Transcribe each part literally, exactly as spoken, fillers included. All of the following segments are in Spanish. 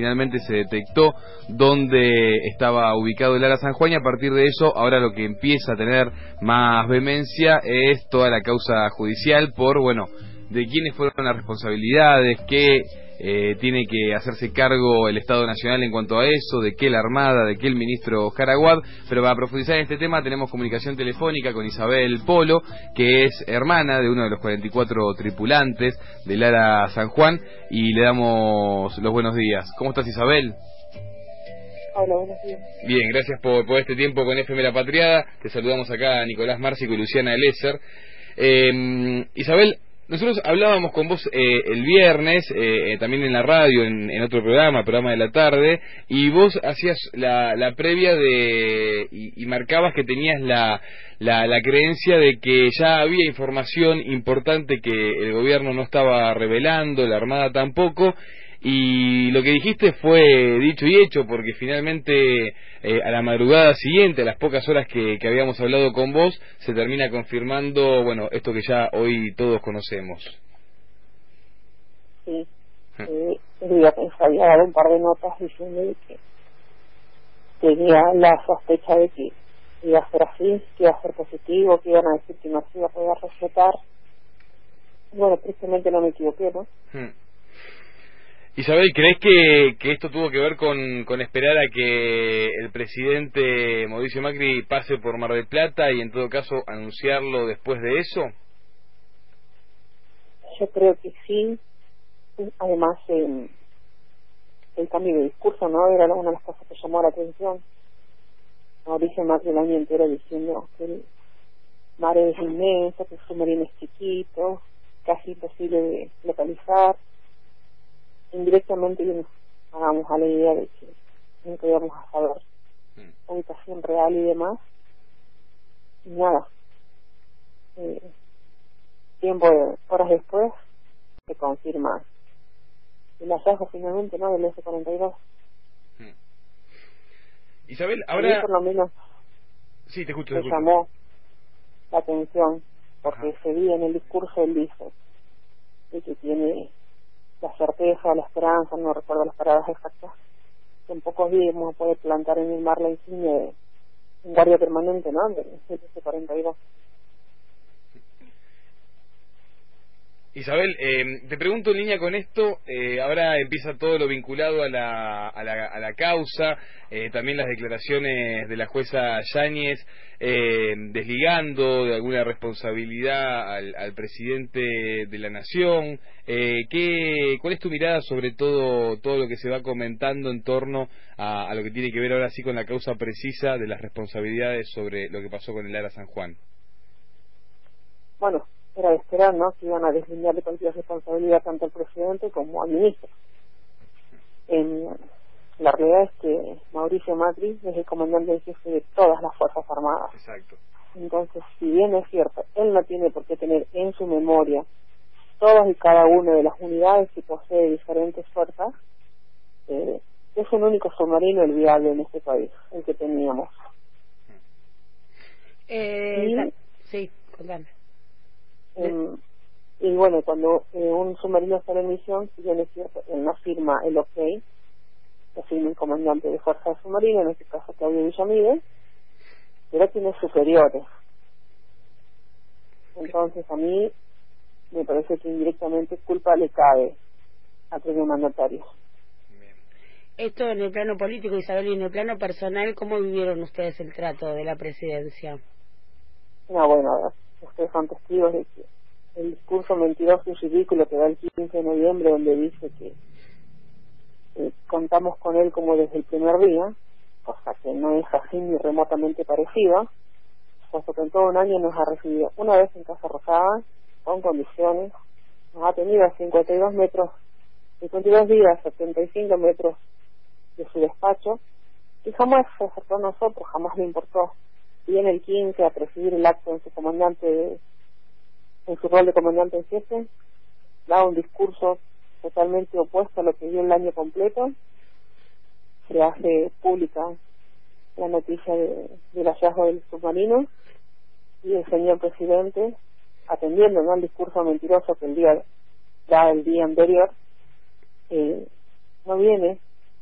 finalmente se detectó dónde estaba ubicado el Ara San Juan, y a partir de eso ahora lo que empieza a tener más vehemencia es toda la causa judicial por, bueno, de quiénes fueron las responsabilidades, qué eh, tiene que hacerse cargo el Estado Nacional en cuanto a eso, de qué la Armada, de qué el ministro Oscar Aguad. Pero para profundizar en este tema tenemos comunicación telefónica con Isabel Polo, que es hermana de uno de los cuarenta y cuatro tripulantes del Ara San Juan, y le damos los buenos días. ¿Cómo estás, Isabel? Hola, buenos días. Bien, gracias por, por este tiempo con F M La Patriada. Te saludamos acá a Nicolás Márcico y Luciana Eliezer. Eh, Isabel, nosotros hablábamos con vos eh, el viernes, eh, también en la radio, en, en otro programa, programa de la tarde, y vos hacías la, la previa de y, y marcabas que tenías la, la, la creencia de que ya había información importante que el gobierno no estaba revelando, la Armada tampoco. Y lo que dijiste fue dicho y hecho, porque finalmente eh, a la madrugada siguiente, a las pocas horas que, que habíamos hablado con vos, se termina confirmando, bueno, esto que ya hoy todos conocemos. Sí, eh, el día que había dado un par de notas diciendo que tenía la sospecha de que iba a ser así, que iba a ser positivo, que iban a decir que no se iba a poder respetar. Bueno, tristemente no me equivoqué, ¿no? Hmm. Isabel, ¿crees que, que esto tuvo que ver con, con esperar a que el presidente Mauricio Macri pase por Mar del Plata y en todo caso anunciarlo después de eso? Yo creo que sí. Además, eh, el cambio de discurso, ¿no? Era una de las cosas que llamó la atención. Mauricio Macri el año entero diciendo que el mar es inmenso, que el submarino es chiquito, casi imposible de localizar. Indirectamente nos hagamos a la idea de que nunca íbamos a saber la ubicación real y demás. Y nada, eh, tiempo de horas después se confirma el hallazgo finalmente, ¿no?, del ese cuarenta y dos. Hmm. Isabel, ahora... A mí por lo menos sí, te escucho, te me escucho. llamó la atención, porque Ajá. ese día en el discurso él dice de que tiene la certeza, la esperanza, no recuerdo las palabras exactas, que en pocos días vamos a poder plantar en el mar la insignia de un guardia permanente, ¿no?, del ese cuarenta y dos. Isabel, eh, te pregunto en línea con esto, eh, ahora empieza todo lo vinculado a la, a la, a la causa, eh, también las declaraciones de la jueza Yáñez, eh, desligando de alguna responsabilidad al, al presidente de la Nación. Eh, ¿qué, ¿Cuál es tu mirada sobre todo, todo lo que se va comentando en torno a, a lo que tiene que ver ahora sí con la causa precisa de las responsabilidades sobre lo que pasó con el Ara San Juan? Bueno, era de esperar, ¿no?, que iban a deslindar de cualquier responsabilidad tanto al presidente como al ministro. En, la realidad es que Mauricio Macri es el comandante en jefe de todas las Fuerzas Armadas. Exacto. Entonces, si bien es cierto, él no tiene por qué tener en su memoria todas y cada una de las unidades que posee diferentes fuerzas, eh, es un único submarino el viable en este país, el que teníamos. Eh, y, sí, contame. Eh, y bueno, cuando eh, un submarino está en misión, si bien es cierto, él no firma el OK, lo firma el comandante de fuerza de submarino, en este caso Claudio Villamide, pero tiene superiores. Entonces a mí me parece que indirectamente culpa le cae al primer mandatario. Esto en el plano político, Isabel, y en el plano personal, ¿cómo vivieron ustedes el trato de la presidencia? No, bueno, a ver, ustedes son testigos de que el discurso mentiroso y ridículo que da el quince de noviembre, donde dice que eh, contamos con él como desde el primer día, cosa que no es así ni remotamente parecida, puesto que en todo un año nos ha recibido una vez en Casa Rosada, con condiciones, nos ha tenido a cincuenta y dos metros, cincuenta y dos días, setenta y cinco metros de su despacho, y jamás se acercó a nosotros, jamás le importó. Viene el quince a presidir el acto en su comandante de, en su rol de comandante en jefe, da un discurso totalmente opuesto a lo que dio el año completo, se hace pública la noticia de, del hallazgo del submarino, y el señor presidente, atendiendo, ¿no?, al discurso mentiroso que el día da el día anterior, eh, no viene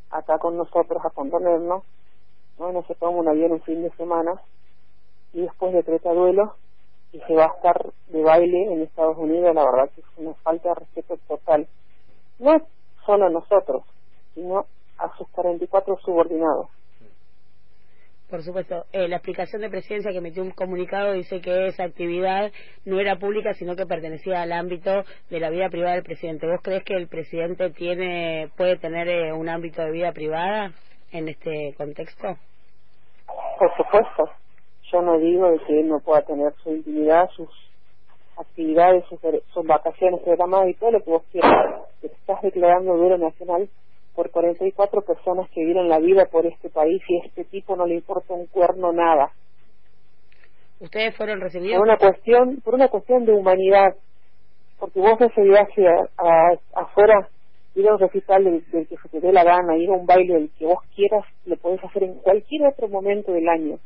acá con nosotros a contenernos, ¿no? No se toma un avión un fin de semana y después decreta duelo y se va a estar de baile en Estados Unidos. La verdad que es una falta de respeto total, no solo a nosotros, sino a sus cuarenta y cuatro subordinados. Por supuesto, eh, la explicación de Presidencia que metió un comunicado dice que esa actividad no era pública, sino que pertenecía al ámbito de la vida privada del presidente. ¿Vos crees que el presidente tiene puede tener eh, un ámbito de vida privada en este contexto? Por supuesto, yo no digo de que él no pueda tener su intimidad, sus actividades, sus, sus vacaciones programadas y todo lo que vos quieras, pero estás declarando duelo nacional por cuarenta y cuatro personas que dieron la vida por este país y a este tipo no le importa un cuerno nada. ¿Ustedes fueron recibidos? Por una cuestión, por una cuestión de humanidad, porque vos ese viaje a, a, afuera, ir a un recital del, del que se te dé la gana, ir a un baile del que vos quieras, lo podés hacer en cualquier otro momento del año.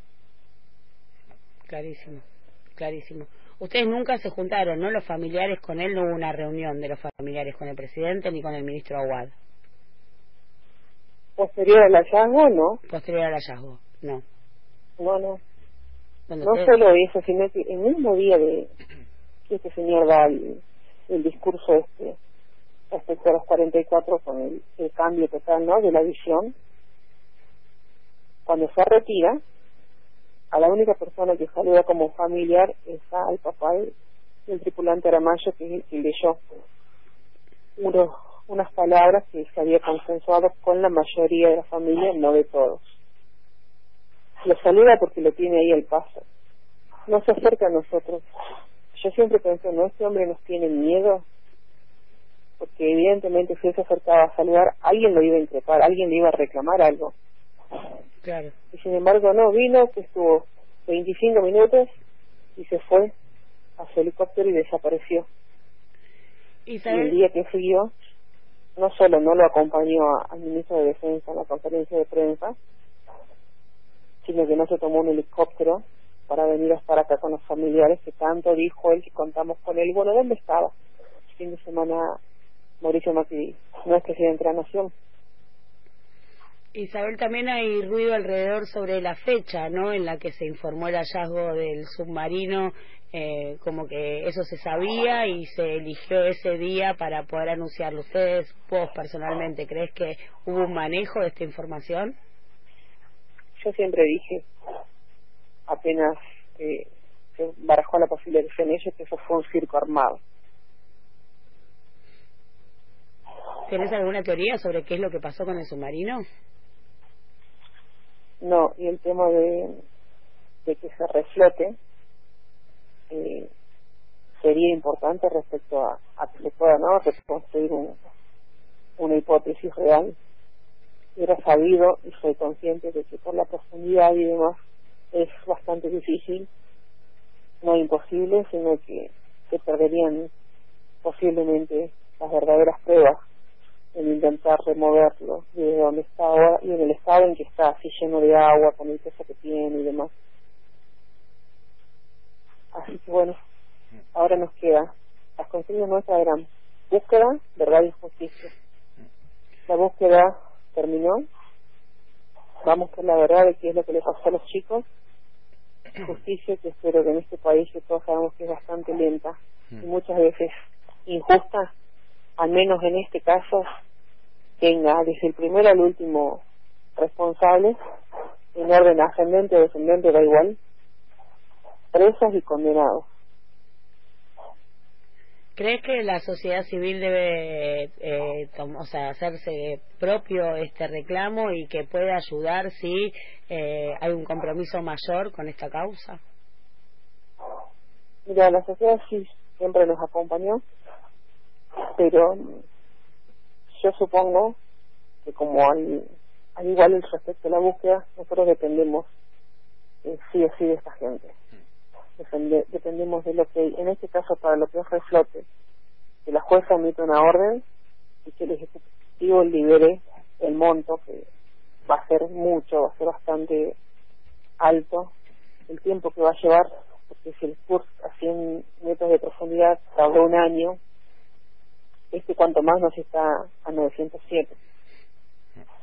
Clarísimo, clarísimo. Ustedes nunca se juntaron, ¿no? Los familiares con él, no hubo una reunión de los familiares con el presidente ni con el ministro Aguad. Posterior al hallazgo, no. Posterior al hallazgo, no. No, no. Bueno, no usted... solo eso, sino que el mismo día de que este señor da el, el discurso este respecto a los cuarenta y cuatro con el, el cambio total, ¿no?, de la visión, cuando se retira, a la única persona que saluda como familiar es al papá del, del tripulante Aramayo, que es el que leyó unos unas palabras que se había consensuado con la mayoría de la familia, no de todos. Lo saluda porque lo tiene ahí al paso. No se acerca a nosotros. Yo siempre pensé, no, este hombre nos tiene miedo, porque evidentemente si él se acercaba a saludar, alguien lo iba a increpar, alguien le iba a reclamar algo. Claro. Y sin embargo no, vino, que estuvo veinticinco minutos y se fue a su helicóptero y desapareció. ¿Y, y el día que siguió, no solo no lo acompañó a, al ministro de Defensa en la conferencia de prensa, sino que no se tomó un helicóptero para venir a estar acá con los familiares, que tanto dijo él que contamos con él. Bueno, ¿dónde estaba? El fin de semana Mauricio Macri no es presidente de la Nación. Isabel, también hay ruido alrededor sobre la fecha, ¿no?, en la que se informó el hallazgo del submarino, eh, como que eso se sabía y se eligió ese día para poder anunciarlo. ¿Ustedes, vos personalmente, crees que hubo un manejo de esta información? Yo siempre dije, apenas eh, se barajó la posibilidad en ellos, que eso fue un circo armado. ¿Tienes alguna teoría sobre qué es lo que pasó con el submarino? No, y el tema de, de que se reflote eh, sería importante respecto a, a que se pueda, ¿no?, reconstruir un, una hipótesis real. Era sabido y soy consciente de que por la profundidad y demás es bastante difícil, no imposible, sino que se perderían posiblemente las verdaderas pruebas en intentar removerlo de donde está ahora y en el estado en que está, así lleno de agua, con el peso que tiene y demás. Así que bueno, ahora nos queda, las consignas nuestras eran búsqueda, verdad y justicia. La búsqueda terminó, vamos por la verdad de qué es lo que le pasó a los chicos, justicia que espero que en este país, que todos sabemos que es bastante lenta y muchas veces injusta, al menos en este caso, tenga desde el primero al último responsable, en orden ascendente o descendente, da igual, presos y condenados. ¿Crees que la sociedad civil debe eh, o sea, hacerse propio este reclamo y que puede ayudar si eh, hay un compromiso mayor con esta causa? Mira, la sociedad sí siempre nos acompañó, pero yo supongo que como al, al igual el respecto a la búsqueda, nosotros dependemos eh, sí o sí de esta gente. Depende, dependemos de lo que, en este caso para lo que es reflote, que la jueza emite una orden y que el Ejecutivo libere el monto, que va a ser mucho, va a ser bastante alto el tiempo que va a llevar, porque si el curso a cien metros de profundidad tardó un año, este cuanto más nos está a novecientos siete.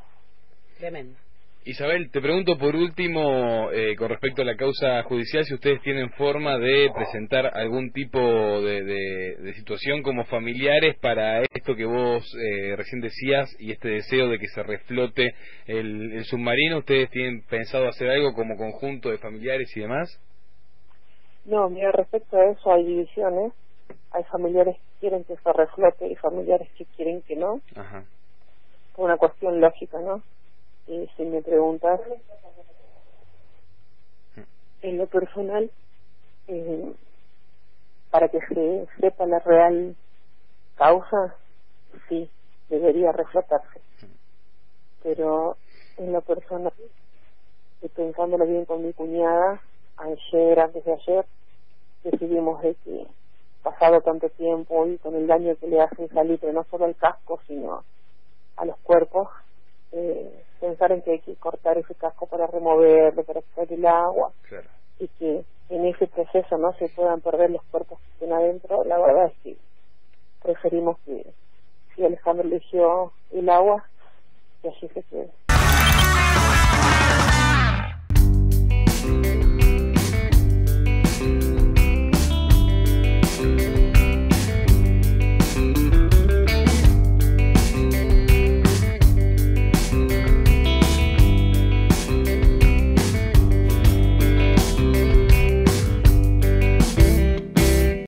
tremendo. Isabel, te pregunto por último, eh, con respecto a la causa judicial, si ustedes tienen forma de presentar algún tipo de, de, de situación como familiares para esto que vos eh, recién decías y este deseo de que se reflote el, el submarino. ¿Ustedes tienen pensado hacer algo como conjunto de familiares y demás? No, mira, respecto a eso hay divisiones. Hay familiares que quieren que se reflote y familiares que quieren que no. Ajá. Por una cuestión lógica, ¿no? Y si me preguntas, en lo personal, eh, para que se sepa la real causa, sí, debería reflotarse. Pero en lo personal, y pensándolo bien con mi cuñada, ayer, antes de ayer, decidimos de que, pasado tanto tiempo y con el daño que le hacen salir, pero no solo al casco, sino a los cuerpos, eh, pensar en que hay que cortar ese casco para removerlo, para extraer el agua, claro. Y que en ese proceso no se puedan perder los cuerpos que estén adentro. La verdad es que preferimos que, si Alejandro eligió el agua, que allí se quede.